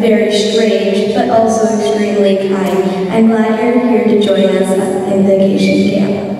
very strange, but also extremely kind. I'm glad you're here to join us in vacation camp.